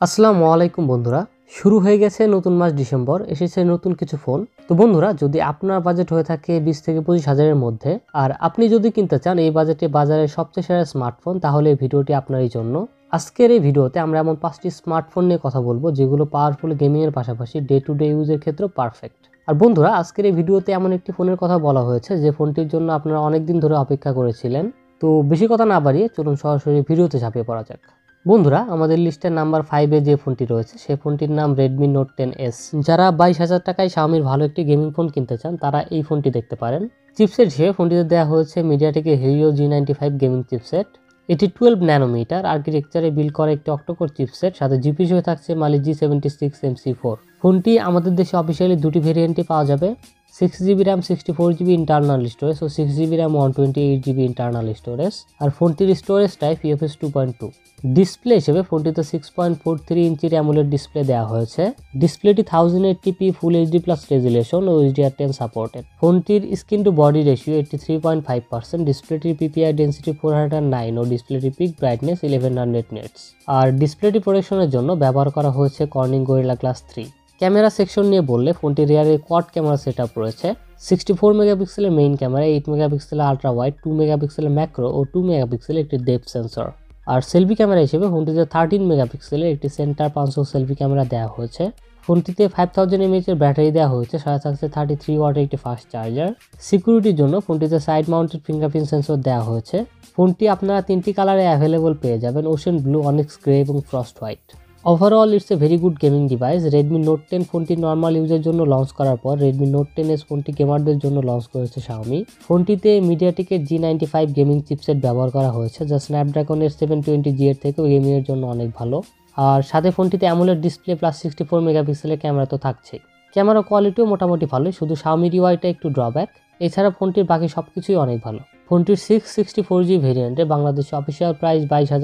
আসসালামু আলাইকুম বন্ধুরা, শুরু হয়ে গেছে নতুন মাস ডিসেম্বর, এসেছে নতুন কিছু ফোন। তো বন্ধুরা, যদি আপনার বাজেট হয়ে থাকে 20 থেকে 25 হাজারের মধ্যে আর আপনি যদি কিনতে চান এই বাজেটে বাজারের সবচেয়ে সেরা স্মার্টফোন, তাহলে এই ভিডিওটি আপনারই জন্য। আজকের এই ভিডিওতে আমরা এমন 5টি স্মার্টফোন নিয়ে কথা বলবো যেগুলো পাওয়ারফুল গেমিং এর পাশাপাশি ডে টু ডে ইউজের ক্ষেত্রেও পারফেক্ট। আর বন্ধুরা, আজকের এই ভিডিওতে এমন একটি ফোনের কথা বলা হয়েছে যে ফোনটির জন্য আপনারা অনেকদিন ধরে অপেক্ষা করেছিলেন। তো বেশি কথা না বাড়িয়ে চলুন সরাসরি ভিডিওতে ঝাঁপিয়ে পড়া যাক। বন্ধুরা, আমাদের লিস্টের নাম্বার 5-এ যে ফোনটি রয়েছে সেই ফোনটির নাম Redmi Note 10s। যারা 22,000 টাকায় Xiaomi ভালো একটি গেমিং ফোন কিনতে চান তারা এই ফোনটি দেখতে পারেন। চিপসেট হিসেবে ফোনটিতে দেওয়া হয়েছে মিডিয়াটেকের Helio G95 গেমিং চিপসেট। এটি 12 ন্যানোমিটার আর্কিটেকচারে বিল্ড করা একটি অক্টোকোর চিপসেট, সাথে জিপি হিসেবে থাকছে Mali G76 MC4। ফোনটি আমাদের দেশে অফিসিয়ালি দুটি ভেরিয়েন্টে পাওয়া যাবে, 6GB RAM 64GB internal storage ও 6GB RAM 128GB internal storage. আর ফোনটির স্টোরেজ টাইপ UFS 2.2। ডিসপ্লে হিসেবে ফোনটিতে 6.43 ইঞ্চির অ্যামোলেড ডিসপ্লে দেওয়া হয়েছে। ডিসপ্লেটি 1080p full HD plus resolution ও HDR10 সাপোর্টেড। ফোনটির স্ক্রিন টু বডি রেশিও 83.5%, ডিসপ্লেটির PPI ডেন্সিটি 409 ও ডিসপ্লেটির পিক ব্রাইটনেস 1100 নিটস। আর ডিসপ্লেটি প্রোটেকশনের জন্য ব্যবহার করা হয়েছে Corning Gorilla Glass 3। Camera section নিয়ে বললে ফোনটির রিয়ারে কোয়াড ক্যামেরা সেটআপ রয়েছে। 64 মেগাপিক্সেলের মেইন ক্যামেরা, 8 মেগাপিক্সেলের আলট্রা ওয়াইড, 2 মেগাপিক্সেলের ম্যাক্রো ও 2 মেগাপিক্সেলের একটি ডেপথ সেন্সর। আর সেলফি ক্যামেরা হিসেবে ফোনটিতে 13 মেগাপিক্সেলের একটি সেন্টার পাঞ্চ সেলফি ক্যামেরা দেওয়া হয়েছে। ফোনটিতে 5000 mAh এর ব্যাটারি দেওয়া হয়েছে, সাথে থাকছে 33 ওয়াটের একটি ফাস্ট চার্জার। সিকিউরিটির জন্য ফোনটিতে সাইড মাউন্টেড ফিঙ্গারপ্রিন্ট সেন্সর দেওয়া হয়েছে। ফোনটি আপনারা 3টি কালারে অ্যাভেলেবল পেয়ে যাবেন, ওশেন ব্লু, অনিক্স গ্রে এবং frost white. Overall it's a very good gaming device. Redmi Note 10 ফোনটি নর্মাল ইউজের জন্য লঞ্চ করার পর Redmi Note 10s ফোনটি গেমারদের জন্য লঞ্চ করেছে Xiaomi। ফোনটিতে মিডিয়াটেকের G95 গেমিং চিপসেট ব্যবহার করা হয়েছে, যা স্ন্যাপড্রাগনের 720G এর থেকেও গেমিং এর জন্য অনেক ভালো। আর সাথে ফোনটিতে অ্যামোলেড ডিসপ্লে প্লাস 64 মেগাপিক্সেলের ক্যামেরা তো থাকছেই। ক্যামেরা কোয়ালিটিও মোটামুটি ভালোই, শুধু Xiaomi UIটা একটু ড্রব্যাক, এছাড়া ফোনটির বাকি সবকিছুই অনেক ভালো। ফোনটির 664G ভেরিয়েন্টে বাংলাদেশে অফিসিয়াল প্রাইস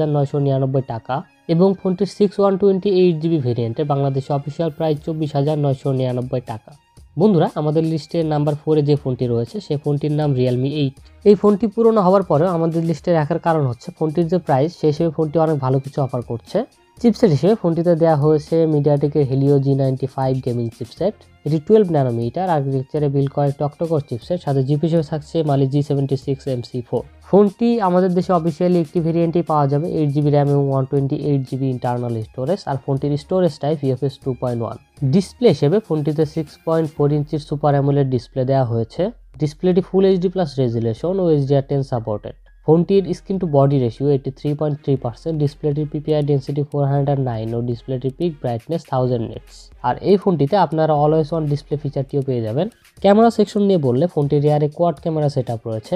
22,999 টাকা এবং ফোনটির 6128GB ভেরিয়েন্টে বাংলাদেশে অফিসিয়াল প্রাইস 24,999 টাকা। বন্ধুরা, আমাদের লিস্টের নাম্বার 4-এ যে ফোনটি রয়েছে সেই ফোনটির নাম Realme 8। এই ফোনটি পুরনো হওয়ার পরেও আমাদের লিস্টে রাখার কারণ হচ্ছে ফোনটির যে প্রাইস সেই হিসেবে ফোনটি অনেক ভালো কিছু অফার করছে। চিপসেট হিসেবে ফোনটিতে দেওয়া হয়েছে মিডিয়াটেকের Helio G95 গেমিং চিপসেট। এটি 12 ন্যানোমিটার আর্কিটেকচারে বিল্ড করা একটি অক্টোকোর চিপসেট, সাথে জিপি হিসেবে থাকছে Mali G76 MC4। ফোনটি আমাদের দেশে অফিসিয়ালি একটি ভেরিয়েন্টই পাওয়া যাবে, 8GB RAM এবং 128GB ইন্টারনাল স্টোরেজ। আর ফোনটির স্টোরেজ টাইপ UFS 2.1। ডিসপ্লে হিসেবে ফোনটিতে 6.4 ইঞ্চির সুপার অ্যামোলেড ডিসপ্লে দেওয়া হয়েছে। ডিসপ্লেটি ফুল এইচডি প্লাস রেজুলেশন ও HDR10 সাপোর্টেড। ফোনটির স্ক্রিন টু বডি রেশিও 83.3%, ডিসপ্লেটির PPI ডেন্সিটি 409 ও ডিসপ্লেটির পিক ব্রাইটনেস 1000 নিটস। আর এই ফোনটিতে আপনারা অলওয়েজ অন ডিসপ্লে ফিচারটিও পেয়ে যাবেন। ক্যামেরা সেকশন নিয়ে বললে ফোনটির রিয়ারে কোয়াড ক্যামেরা সেটআপ রয়েছে।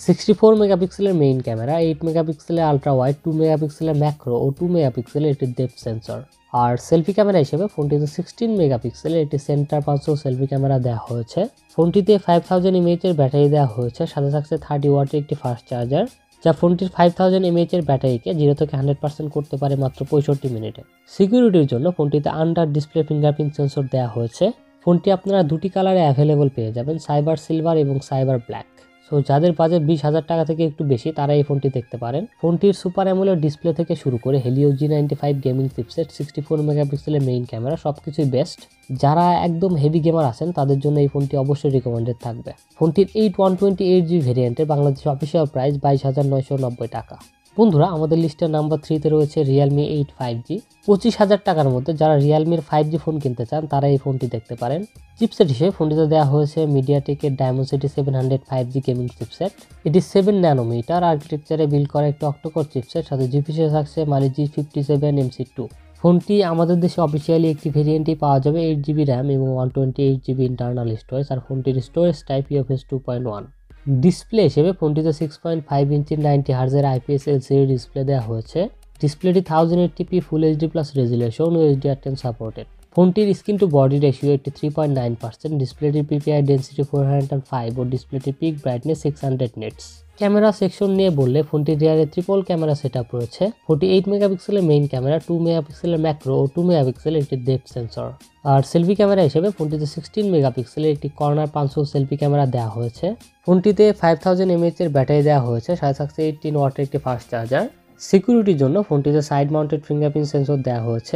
64 মেগাপিক্সেলের মেইন ক্যামেরা, 8 মেগাপিক্সেলের আলট্রা ওয়াইড, 2 মেগাপিক্সেলের ম্যাক্রো ও 2 মেগাপিক্সেলের একটি ডেপথ সেন্সর। আর সেলফি ক্যামেরা হিসেবে ফোনটিতে 16 মেগাপিক্সেলের একটি সেন্টার পাঞ্চ সেলফি ক্যামেরা দেওয়া হয়েছে। ফোনটিতে 5000 mAh এর ব্যাটারি দেওয়া হয়েছে, সাথে থাকছে 30 ওয়াটের একটি ফাস্ট চার্জার, যা ফোনটির 5000 mAh এর ব্যাটারিকে 0 থেকে 100% করতে পারে মাত্র 65 মিনিটে। সিকিউরিটির জন্য ফোনটিতে আন্ডার ডিসপ্লে ফিঙ্গারপ্রিন্ট সেন্সর দেওয়া হয়েছে। ফোনটি আপনারা দুটি কালারে অ্যাভেলেবল পেয়ে যাবেন, সাইবার সিলভার এবং সাইবার ব্ল্যাক। সো যাদের বাজেট 20,000 টাকা থেকে একটু বেশি তারা এই ফোনটি দেখতে পারেন। ফোনটির সুপার অ্যামোলেড ডিসপ্লে থেকে শুরু করে Helio G95 গেমিং চিপসেট, 64 মেগাপিক্সেলের মেইন ক্যামেরা, সবকিছুই বেস্ট। যারা একদম হেভি গেমার আছেন তাদের জন্য এই ফোনটি অবশ্যই রিকমেন্ডেড থাকবে। ফোনটির 128GB ভেরিয়েন্টের বাংলাদেশে অফিসিয়াল প্রাইস 22,990 টাকা। বন্ধুরা, আমাদের লিস্টের নাম্বার 3-তে রয়েছে Realme 8 5G। 25,000 টাকার মধ্যে যারা Realme-র 5G ফোন কিনতে চান তারা এই ফোনটি দেখতে পারেন। চিপসেট হিসেবে ফোনটিতে দেওয়া হয়েছে মিডিয়াটেকের Dimensity 700 5G গেমিং চিপসেট। এটি 7 ন্যানোমিটার আর্কিটেকচারে বিল্ড করা একটি অক্টোকোর চিপসেট, সাথে জিপি হিসেবে থাকছে Mali G57 MC2। ফোনটি আমাদের দেশে অফিসিয়ালি একটি ভেরিয়েন্টই পাওয়া যাবে, 8GB RAM এবং 128GB ইন্টারনাল স্টোরেজ। আর ফোনটির স্টোরেজ টাইপ UFS 2.1। ডিসপ্লে হিসেবে ফোনটিতে 6.5 ইঞ্চির 90Hz IPS LCD ডিসপ্লে দেওয়া হয়েছে। ডিসপ্লেটি 1080p full HD plus resolution ও HDR10 সাপোর্টেড। ফোনটির স্ক্রিন টু বডি রেশিও 83.9%, ডিসপ্লেটির PPI ডেন্সিটি 405 ও ডিসপ্লেটির peak brightness 600 nits. Camera section নিয়ে বললে ফোনটির রিয়ারে ট্রিপল ক্যামেরা সেটআপ রয়েছে। 48 মেগাপিক্সেলের মেইন ক্যামেরা, 2 মেগাপিক্সেলের ম্যাক্রো ও 2 মেগাপিক্সেলের একটি ডেপথ সেন্সর। আর সেলফি ক্যামেরা হিসেবে ফোনটিতে 16 মেগাপিক্সেলের একটি কর্নার পাঞ্চ সেলফি ক্যামেরা দেওয়া হয়েছে। ফোনটিতে 5000 mAh এর ব্যাটারি দেওয়া হয়েছে, সাথে থাকছে 18 ওয়াটের একটি ফাস্ট চার্জার। সিকিউরিটির জন্য ফোনটিতে সাইড মাউন্টেড ফিঙ্গারপ্রিন্ট সেন্সর দেওয়া হয়েছে।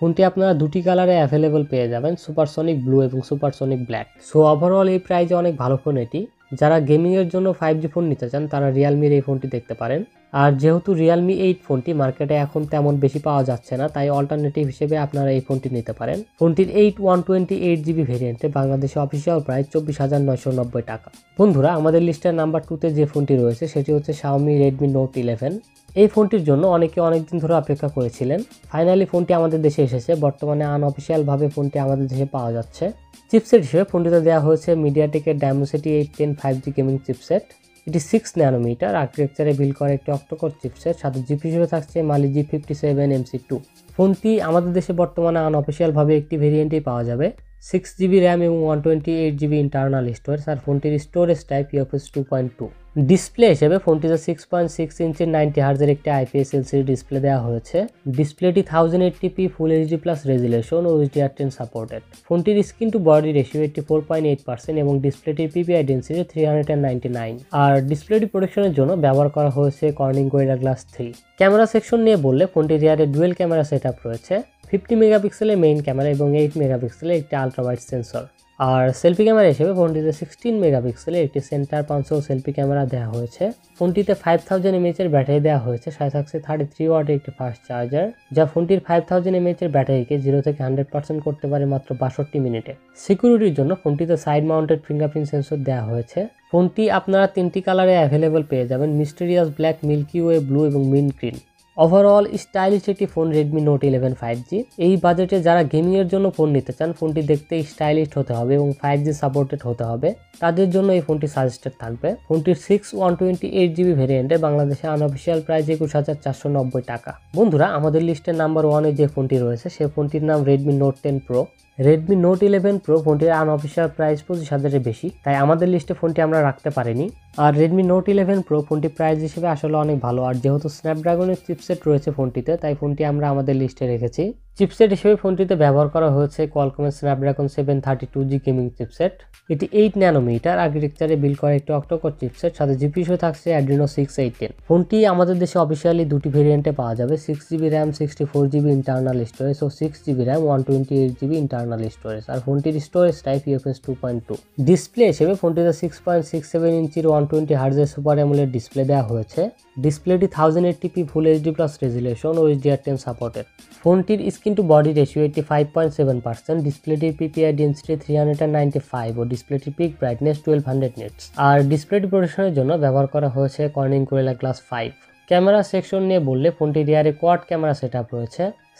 ফোনটি আপনারা দুটি কালারে অ্যাভেলেবল পেয়ে যাবেন, সুপারসনিক ব্লু এবং সুপারসনিক ব্ল্যাক। সো ওভারঅল এই প্রাইজে অনেক ভালো ফোন এটি। যারা গেমিংয়ের জন্য 5G ফোন নিতে চান তারা রিয়েলমির এই ফোনটি দেখতে পারেন। আর যেহেতু রিয়েলমি 8 ফোনটি মার্কেটে এখন তেমন বেশি পাওয়া যাচ্ছে না, তাই অল্টারনেটিভ হিসেবে আপনারা এই ফোনটি নিতে পারেন। ফোনটির 128GB ভেরিয়েন্টে বাংলাদেশে অফিসিয়াল প্রাইস 24,990 টাকা। বন্ধুরা, আমাদের লিস্টের নাম্বার 2তে যে ফোনটি রয়েছে সেটি হচ্ছে Xiaomi Redmi Note 11। এই ফোনটির জন্য অনেকে অনেকদিন ধরে অপেক্ষা করেছিলেন। ফাইনালি ফোনটি আমাদের দেশে এসেছে। বর্তমানে আনঅফিসিয়ালভাবে ফোনটি আমাদের দেশে পাওয়া যাচ্ছে। চিপসেট হিসেবে ফোনটিতে দেওয়া হয়েছে মিডিয়াটেকের Dimensity 810 5G গেমিং চিপসেট। এটি 6 ন্যানোমিটার আর্কিটেকচারে বিল্ড করা একটি অক্টোকোর চিপসেট। সাথে জিপি হিসেবে থাকছে Mali G57 MC2। ফোনটি আমাদের দেশে বর্তমানে আনঅফিসিয়ালভাবে একটি ভেরিয়েন্টেই পাওয়া যাবে, 6GB র্যাম এবং 128GB ইন্টারনাল স্টোরেজ। আর ফোনটির স্টোরেজ টাইপ UFS 2.2। ডিসপ্লে হিসেবে ফোনটিতে 6.6 ইঞ্চির 90Hz একটি IPS LCD ডিসপ্লে দেওয়া হয়েছে। ডিসপ্লেটি 1080p full HD plus resolution ও HDR10 সাপোর্টেড। ফোনটির স্ক্রিন টু বডি রেশিও 84.8% এবং ডিসপ্লেটির PPI ডেন্সিটি 399। আর ডিসপ্লেটি প্রোটেকশনের জন্য ব্যবহার করা হয়েছে Corning Gorilla glass 3। Camera section নিয়ে বললে ফোনটির রিয়ারে ডুয়েল ক্যামেরা সেটআপ রয়েছে, 50 মেগাপিক্সেলের মেইন ক্যামেরা এবং 8 মেগাপিক্সেলের একটি আলট্রা ওয়াইড সেন্সর। আর সেলফি ক্যামেরা হিসেবে ফোনটিতে 16 মেগাপিক্সেলের একটি সেন্টার পাঞ্চও সেলফি ক্যামেরা দেওয়া হয়েছে। ফোনটিতে 5000 mAh এর ব্যাটারি দেওয়া হয়েছে, সাথে থাকছে 33 ওয়াটের একটি ফাস্ট চার্জার, যা ফোনটির 5000 mAh এর ব্যাটারিকে 0 থেকে 100% করতে পারে মাত্র 62 মিনিটে। সিকিউরিটির জন্য ফোনটিতে সাইড মাউন্টেড ফিঙ্গারপ্রিন্ট সেন্সর দেওয়া হয়েছে। ফোনটি আপনারা 3টি কালারে অ্যাভেলেবল পেয়ে যাবেন, mysterious black, milky way blue এবং মিন্ট গ্রিন। ওভারঅল স্টাইলিশ একটি ফোন Redmi Note 11 5G। এই বাজেটে যারা গেমিংয়ের জন্য ফোন নিতে চান, ফোনটি দেখতে স্টাইলিশ হতে হবে এবং 5G সাপোর্টেড হতে হবে, তাদের জন্য এই ফোনটি সাজেস্টেড থাকবে। ফোনটির 128GB ভেরিয়েন্টে বাংলাদেশে আনঅফিসিয়াল প্রাইস 21,490 টাকা। বন্ধুরা, আমাদের লিস্টের নাম্বার 1-এ যে ফোনটি রয়েছে সে ফোনটির নাম Redmi Note 10 Pro। Redmi Note 11 Pro ফোনটির আনঅফিসিয়াল প্রাইস 25,000-এর বেশি, তাই আমাদের লিস্টে ফোনটি আমরা রাখতে পারিনি। আর Redmi Note 11 Pro ফোনটি প্রাইস হিসেবে আসলে অনেক ভালো, আর যেহেতু স্ন্যাপড্রাগনের চিপসেট রয়েছে ফোনটিতে, তাই ফোনটি আমরা আমাদের লিস্টে রেখেছি। চিপসেট হিসেবে ফোনটিতে ব্যবহার করা হয়েছে কোয়ালকমের Snapdragon 732G গেমিং চিপসেট। এটি 8 ন্যানোমিটার আর্কিটেকচারে বিল্ড করা একটি অক্টোকোর চিপসেট, সাথে জিপি হিসেবে থাকছে Adreno 618। ফোনটি আমাদের দেশে অফিসিয়ালি দুটি ভেরিয়েন্টে পাওয়া যাবে, 6GB RAM 64GB internal storage ও 6GB RAM 128GB internal storage. আর ফোনটির স্টোরেজ টাইপ UFS 2.2। ডিসপ্লে হিসেবে ফোনটিতে 6.67 ইঞ্চির 120Hz সুপার অ্যামোলেড ডিসপ্লে দেওয়া হয়েছে। ডিসপ্লেটি 1080p full HD plus resolution ও HDR10 সাপোর্টেড। ফোনটির স্ক্রিন টু বডি রেশিও 85.7%, ডিসপ্লেটির PPI ডেন্সিটি 395 ও ডিসপ্লেটির পিক ব্রাইটনেস 1200 নিটস। আর ডিসপ্লেটি প্রোটেকশনের জন্য ব্যবহার করা হয়েছে Corning Gorilla Glass 5। Camera section নিয়ে বললে ফোনটির রিয়ারে কোয়াড ক্যামেরা সেটআপ রয়েছে,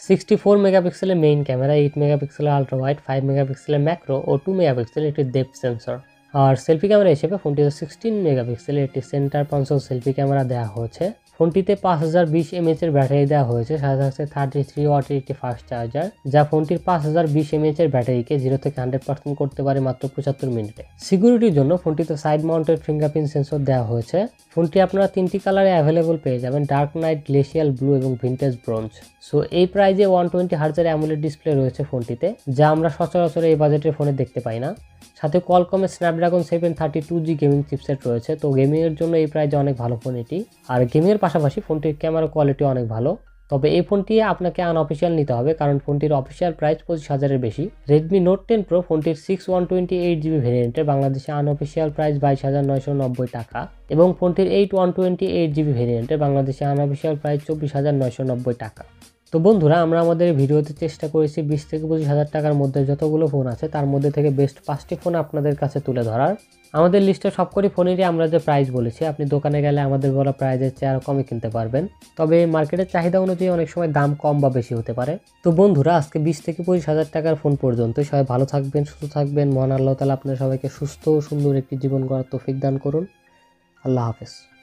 64 মেগাপিক্সেলের মেইন ক্যামেরা, 8 মেগাপিক্সেলের আলট্রা ওয়াইড, 5 মেগাপিক্সেলের ম্যাক্রো ও 2 মেগাপিক্সেলের একটি ডেপথ সেন্সর। আর সেলফি ক্যামেরা হিসেবে ফোনটিতে 16 মেগাপিক্সেলের একটি সেন্টার পাঞ্চও সেলফি ক্যামেরা দেওয়া হয়েছে। ফোনটিতে 5020 mAh এর ব্যাটারি দেওয়া হয়েছে, সাথে থাকছে 33 ওয়াটের একটি ফাস্ট চার্জার, যা ফোনটির 5020 mAh এর ব্যাটারিকে 0 থেকে 100% করতে পারে মাত্র 75 মিনিটে। সিকিউরিটির জন্য ফোনটিতে সাইড মাউন্টেড ফিঙ্গারপ্রিন্ট সেন্সর দেওয়া হয়েছে। ফোনটি আপনারা 3টি কালারে অ্যাভেলেবল পেয়ে যাবেন, ডার্ক নাইট, গ্লেশিয়াল ব্লু এবং ভিন্টেজ ব্রোঞ্জ। সো এই প্রাইজে 120Hz অ্যামোলেড ডিসপ্লে রয়েছে ফোনটিতে, যা আমরা সচরাচর এই বাজেটের ফোনে দেখতে পাই না। সাথে কোয়ালকমের Snapdragon 732G গেমিং চিপসেট রয়েছে, তো গেমিংয়ের জন্য এই প্রাইজে অনেক ভালো ফোন এটি। আর গেমিংয়ের পাশাপাশি ফোনটির ক্যামেরা কোয়ালিটি অনেক ভালো। তবে এই ফোনটি আপনাকে আনঅফিসিয়াল নিতে হবে, কারণ ফোনটির অফিসিয়াল প্রাইস 25,000-এর বেশি। Redmi Note 10 Pro ফোনটির 128GB ভেরিয়েন্টের বাংলাদেশে আনঅফিসিয়াল প্রাইস 22,990 টাকা এবং ফোনটির 128GB ভেরিয়েন্টের বাংলাদেশে আনঅফিসিয়াল প্রাইস 24,990 টাকা। তো বন্ধুরা, আমরা আমাদের ভিডিওতে চেষ্টা করেছি 20 থেকে 25,000 টাকার মধ্যে যতগুলো ফোন আছে তার মধ্যে থেকে বেস্ট 5টি ফোন আপনাদের কাছে তুলে ধরার। আমাদের লিস্টে সবকটি ফোনেরই আমরা যে প্রাইস বলেছি, আপনি দোকানে গেলে আমাদের বলা প্রাইজের চেয়ে আরও কমে কিনতে পারবেন। তবে মার্কেটের চাহিদা অনুযায়ী অনেক সময় দাম কম বা বেশি হতে পারে। তো বন্ধুরা, আজকে 20 থেকে 25,000 টাকার ফোন পর্যন্ত সবাই ভালো থাকবেন, সুস্থ থাকবেন। মহান আল্লাহ তাআলা আপনাদের সবাইকে সুস্থ ও সুন্দর একটি জীবন গড়ার তৌফিক দান করুন। আল্লাহ হাফেজ।